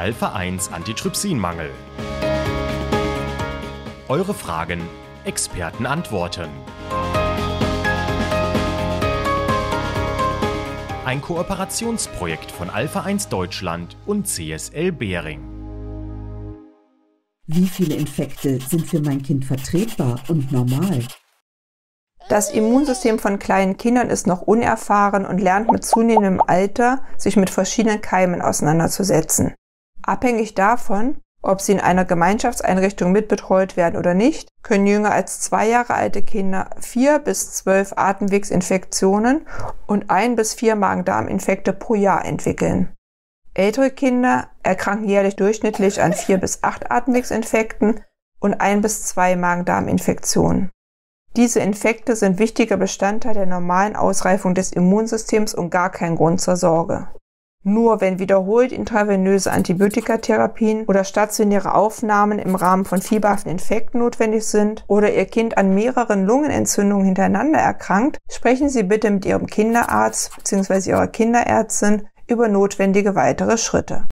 Alpha-1 Antitrypsinmangel. Eure Fragen, Experten antworten. Ein Kooperationsprojekt von Alpha-1 Deutschland und CSL Behring. Wie viele Infekte sind für mein Kind vertretbar und normal? Das Immunsystem von kleinen Kindern ist noch unerfahren und lernt mit zunehmendem Alter, sich mit verschiedenen Keimen auseinanderzusetzen. Abhängig davon, ob sie in einer Gemeinschaftseinrichtung mitbetreut werden oder nicht, können jünger als 2 Jahre alte Kinder 4 bis 12 Atemwegsinfektionen und 1 bis 4 Magen-Darm-Infekte pro Jahr entwickeln. Ältere Kinder erkranken jährlich durchschnittlich an 4 bis 8 Atemwegsinfekten und 1 bis 2 Magen-Darm-Infektionen. Diese Infekte sind wichtiger Bestandteil der normalen Ausreifung des Immunsystems und gar kein Grund zur Sorge. Nur wenn wiederholt intravenöse Antibiotikatherapien oder stationäre Aufnahmen im Rahmen von fieberhaften Infekten notwendig sind oder Ihr Kind an mehreren Lungenentzündungen hintereinander erkrankt, sprechen Sie bitte mit Ihrem Kinderarzt bzw. Ihrer Kinderärztin über notwendige weitere Schritte.